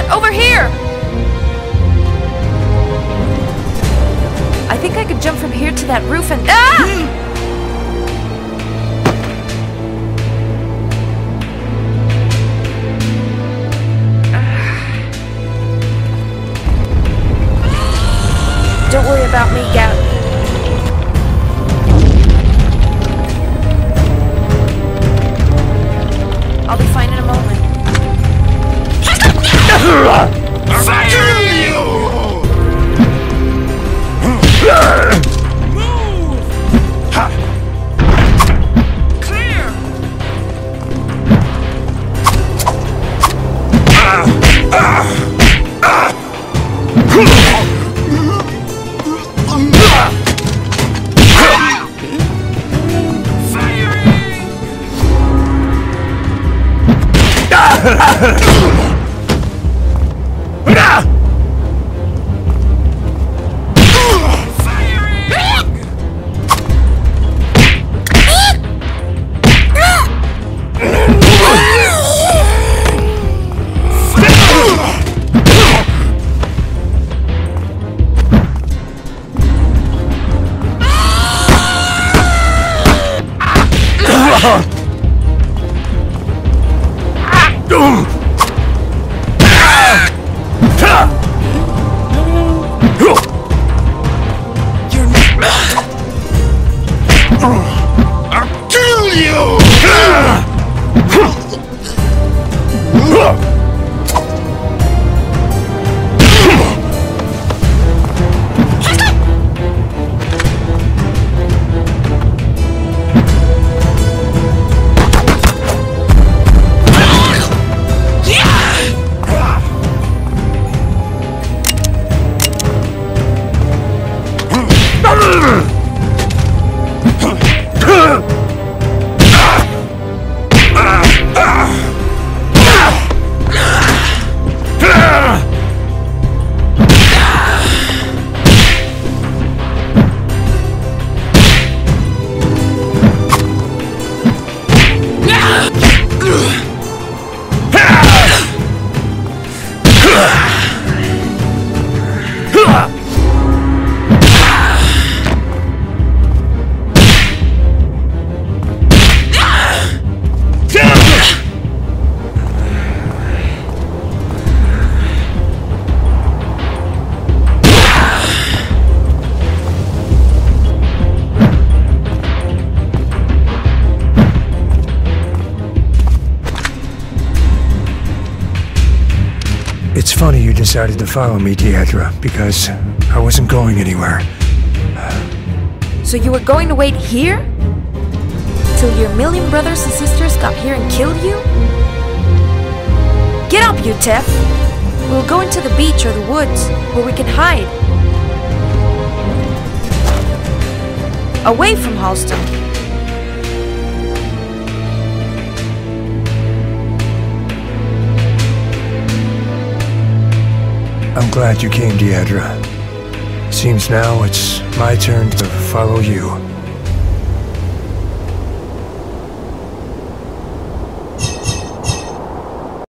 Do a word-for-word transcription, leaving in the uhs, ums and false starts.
Over here! I think I could jump from here to that roof and... Ah! Don't worry about me, Gab. I'll be fine in a moment. Fire you! Move! Clear! I'll kill you! It's funny you decided to follow me, Deidre, because I wasn't going anywhere. So you were going to wait here? Till your million brothers and sisters got here and killed you? Get up, you Tef! We'll go into the beach or the woods, where we can hide. Away from Halston. I'm glad you came, Deidre. Seems now it's my turn to follow you.